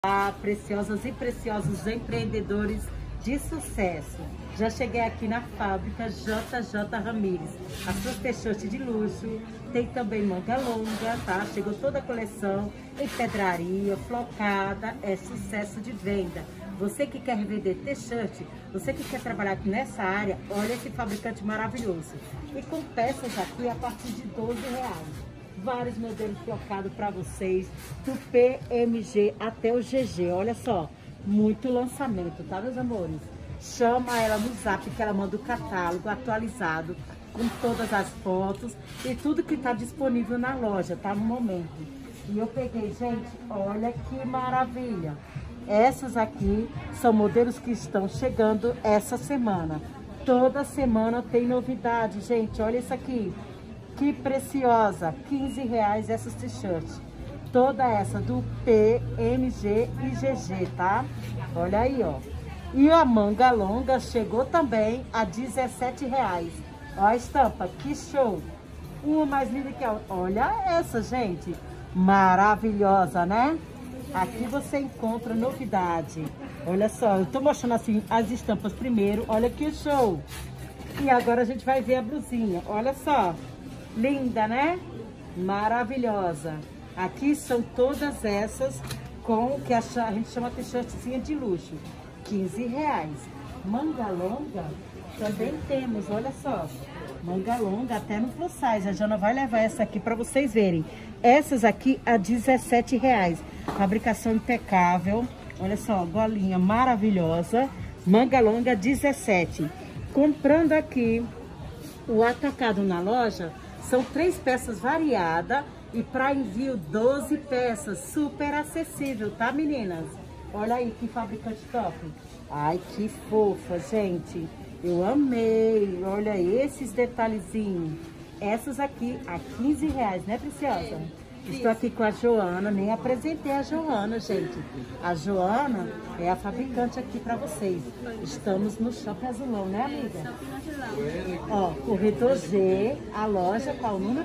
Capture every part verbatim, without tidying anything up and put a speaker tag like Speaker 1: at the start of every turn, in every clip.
Speaker 1: Olá, preciosas e preciosos empreendedores de sucesso. Já cheguei aqui na fábrica J J Ramires. As suas t-shirts de luxo, tem também manga longa, tá? Chegou toda a coleção em pedraria, flocada, é sucesso de venda. Você que quer vender t-shirt, você que quer trabalhar aqui nessa área, olha esse fabricante maravilhoso. E com peças aqui a partir de doze reais. Vários modelos trocados para vocês, do P M G até o G G. Olha só, muito lançamento, tá, meus amores? Chama ela no zap que ela manda o catálogo atualizado com todas as fotos e tudo que está disponível na loja, tá, no momento. E eu peguei, gente, olha que maravilha. Essas aqui são modelos que estão chegando essa semana. Toda semana tem novidade, gente. Olha isso aqui. Que preciosa, quinze reais essas t-shirts. Toda essa do P, M G e G G, tá? Olha aí, ó. E a manga longa chegou também a dezessete reais. Ó a estampa, que show. Uma mais linda que a outra. Olha essa, gente. Maravilhosa, né? Aqui você encontra novidade. Olha só, eu tô mostrando assim as estampas primeiro. Olha que show. E agora a gente vai ver a blusinha. Olha só. Linda, né? Maravilhosa. Aqui são todas essas com o que a gente chama de t-shirtzinha de luxo. quinze reais. Manga longa também temos, olha só. Manga longa até no plus size. A Jana vai levar essa aqui para vocês verem. Essas aqui a dezessete reais. Fabricação impecável. Olha só, golinha maravilhosa. Manga longa dezessete. Comprando aqui o atacado na loja, são três peças variadas e para envio doze peças, super acessível, tá, meninas? Olha aí que fabricante top. Ai, que fofa, gente. Eu amei. Olha esses detalhezinhos. Essas aqui a quinze reais, né, Preciosa? Estou aqui com a Joana, nem apresentei a Joana, gente. A Joana é a fabricante aqui para vocês. Estamos no Shopping Azulão, né, amiga? Ó, corredor G, a loja, qual o número?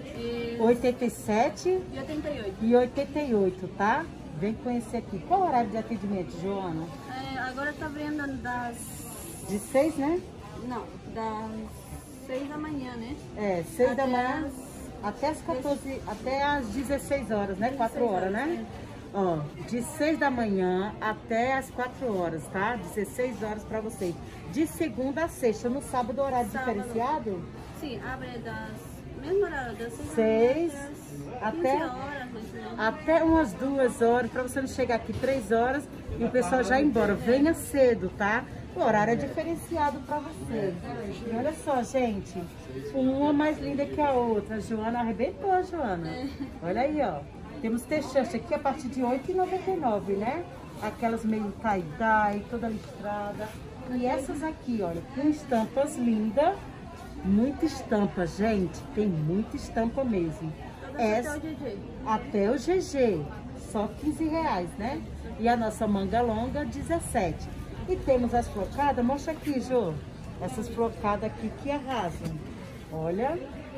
Speaker 1: oitenta e sete
Speaker 2: e oitenta e oito.
Speaker 1: E oitenta e oito, tá? Vem conhecer aqui. Qual o horário de atendimento, Joana?
Speaker 2: É, agora tá abrindo das...
Speaker 1: De seis, né?
Speaker 2: Não, das seis da manhã, né?
Speaker 1: É, seis da
Speaker 2: Até
Speaker 1: manhã.
Speaker 2: as-
Speaker 1: Até as quatorze, até as dezesseis horas, né? quatro horas, né? Ó, de seis da manhã até as quatro horas, tá? dezesseis horas para vocês. De segunda a sexta, no sábado, horário
Speaker 2: Sábado.
Speaker 1: diferenciado?
Speaker 2: Sim, abre das... Mesmo horário, das seis,
Speaker 1: Seis,
Speaker 2: da manhã
Speaker 1: até-
Speaker 2: até... horas, mais ou menos.
Speaker 1: Até umas duas horas, para você não chegar aqui três horas e o pessoal já ir embora. Venha cedo, tá? O horário é diferenciado para você. E olha só, gente, uma mais linda que a outra. A Joana arrebentou, Joana. Olha aí, ó. Temos t-shirt aqui a partir de oito reais e noventa e nove centavos, né? Aquelas meio tie-dye, toda listrada. E essas aqui, olha, com estampas lindas. Muita estampa, gente. Tem muita estampa mesmo.
Speaker 2: Até o G G.
Speaker 1: Até o G G, só quinze reais, né? E a nossa manga longa, dezessete. E temos as flocadas, mostra aqui, Jô. Essas flocadas aqui que arrasam. Olha,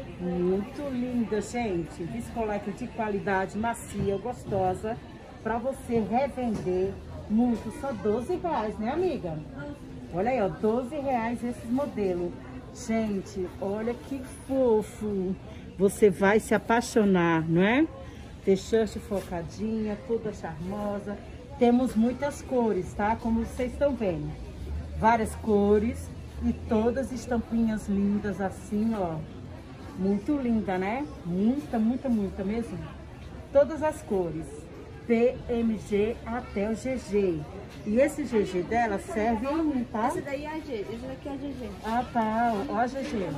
Speaker 1: muito linda, gente. Viscolete de qualidade, macia, gostosa. Pra você revender muito, só doze reais, né, amiga? Olha aí, ó, doze reais esses modelos. Gente, olha que fofo. Você vai se apaixonar, não é? T-shirt focadinha, toda charmosa. Temos muitas cores, tá? Como vocês estão vendo. Várias cores e todas estampinhas lindas assim, ó. Muito linda, né? Muita, muita, muita mesmo. Todas as cores. P M G até o G G. E esse G G dela serve em mim, tá?
Speaker 2: Esse daí é a G, esse daqui é a G G.
Speaker 1: Ah, tá. Ó a G G.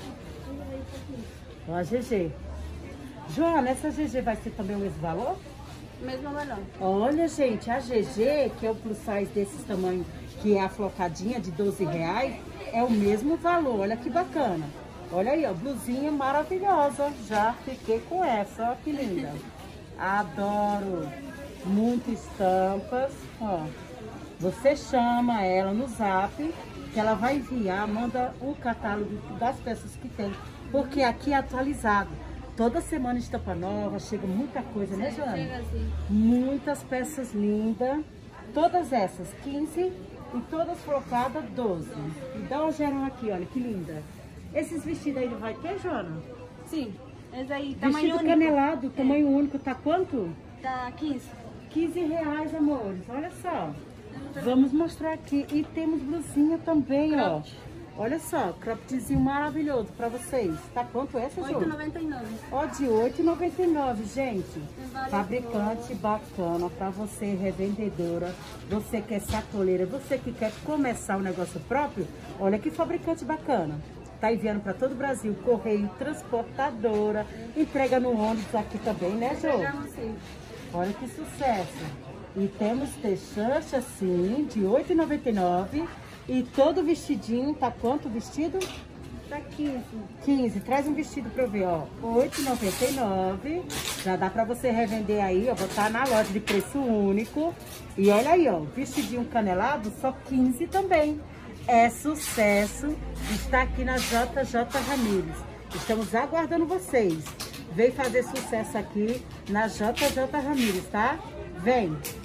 Speaker 1: Ó a G G. Joana, essa G G vai ser também o mesmo valor?
Speaker 2: Mesmo valor.
Speaker 1: Olha, gente, a G G, que é o plus size desses tamanhos, que é a flocadinha de doze reais, é o mesmo valor. Olha que bacana. Olha aí, ó, blusinha maravilhosa. Já fiquei com essa, ó, que linda. Adoro. Muitas estampas, ó. Você chama ela no zap, que ela vai enviar, manda o catálogo das peças que tem. Porque aqui é atualizado. Toda semana estampa nova, chega muita coisa, né, Joana?
Speaker 2: Chega assim.
Speaker 1: Muitas peças lindas. Todas essas, quinze e todas flocadas, doze. E dá um geral aqui, olha, que linda. Esses vestidos aí ele vai ter, Joana?
Speaker 2: Sim. Esse aí, tamanho
Speaker 1: Vestido
Speaker 2: único.
Speaker 1: canelado,
Speaker 2: É.
Speaker 1: tamanho único, tá quanto?
Speaker 2: Tá quinze.
Speaker 1: quinze reais, amores, olha só. Vamos mostrar aqui. E temos blusinha também, ó.
Speaker 2: Cropped.
Speaker 1: Olha só, croppedzinho maravilhoso pra vocês. Tá quanto essa,
Speaker 2: oito
Speaker 1: Ju?
Speaker 2: e noventa e nove.
Speaker 1: Ó, de oito e noventa e nove, gente.
Speaker 2: várias
Speaker 1: Fabricante bacana pra você, revendedora. Você que é sacoleira, você que quer começar um negócio próprio. Olha que fabricante bacana. Tá enviando pra todo o Brasil. Correio, transportadora. Entrega no ônibus aqui também, né, Jô?
Speaker 2: Entregamos sim.
Speaker 1: Olha que sucesso. E temos t-shirt assim, de oito e noventa e nove. E todo vestidinho, tá quanto o vestido?
Speaker 2: Tá quinze.
Speaker 1: quinze. Traz um vestido pra eu ver, ó. oito e noventa e nove. Já dá pra você revender aí, ó. Botar na loja de preço único. E olha aí, ó. Vestidinho canelado, só quinze também. É sucesso. Está aqui na J J Ramírez. Estamos aguardando vocês. Vem fazer sucesso aqui na J J Ramírez, tá? Vem!